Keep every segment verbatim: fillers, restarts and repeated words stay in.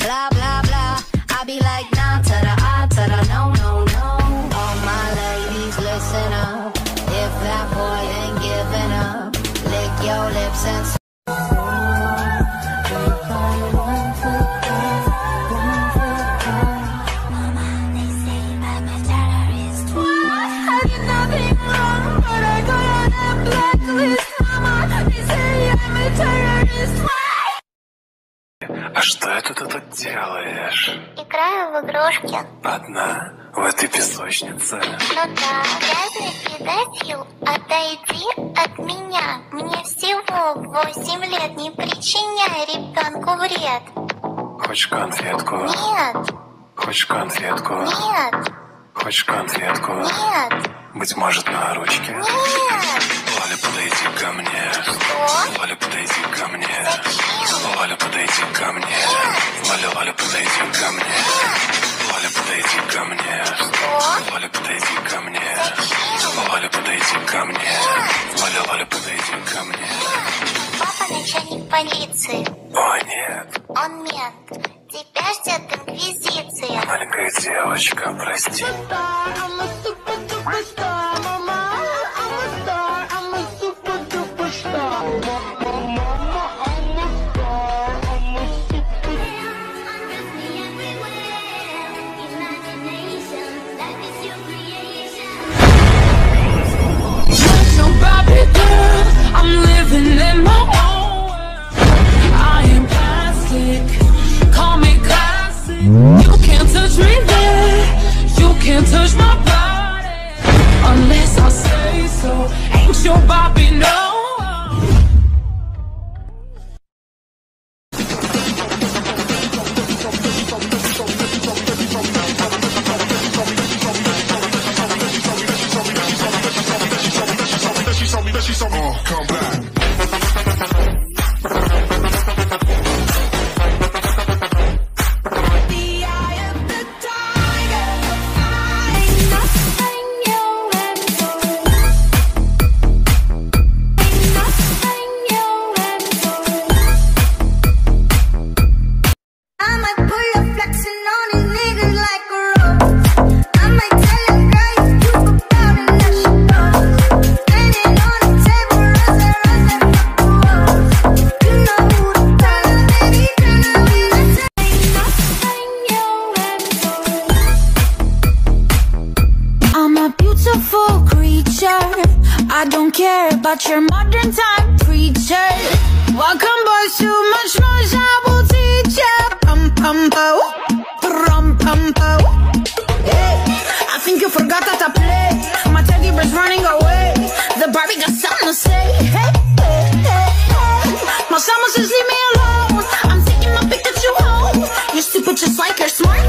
blah, blah, blah. I be like, nah, to the ah, to the no, no, no. All my ladies, listen up. If that boy ain't giving up, lick your lips and А что это ты тут делаешь? Играю в игрушки. Одна? В этой песочнице? Ну да, грязный педофил, отойди от меня. Мне всего восемь лет, не причиняй ребенку вред. Хочешь конфетку? Нет. Хочешь конфетку? Нет. Хочешь конфетку? Нет. Быть может, на ручке? Нет. Валя, подойди ко мне. Что? Валя, подойди ко мне. Зачем? Валя, подойди ко мне. Валя, Валя, подойди ко мне. Валя, подойди ко мне. Что? Валя, подойди ко мне. Зачем? Валя, подойди ко мне. Валя, Валя, подойди ко мне. Папа начальник полиции. О, нет. Он мент. Тебя ждет инквизиция. Маленькая девочка, прости. I'm living in my own world. I am plastic, call me classic. You can't touch me there, you can't touch my body unless I say so. Ain't your Bobby, no. Oh, come back. I don't care about your modern time preacher. Welcome boys, too much noise, I will teach ya. Pum pum po, pum pum po. Hey, I think you forgot that I play. My teddy bear's running away. The Barbie got something to say. Hey, hey, hey, hey. My someone says leave me alone. I'm taking my Pikachu home. You're stupid just like her, smart.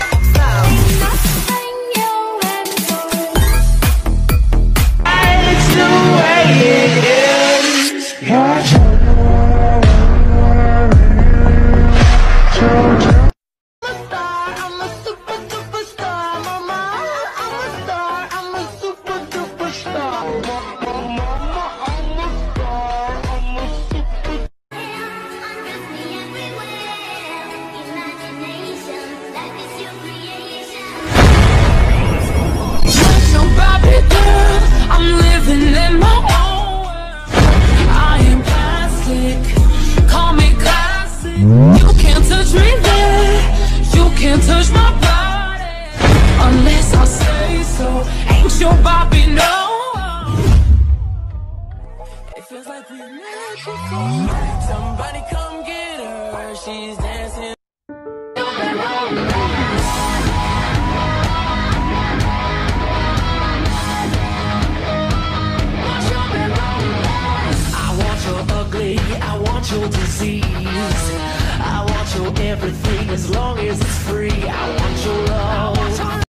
Touch my body unless I say so. Ain't your Bobby, no. It feels like we met before. Somebody come get her. She's dancing. I want your ugly, I want your disease. I want your everything as long as it's free. I want your love.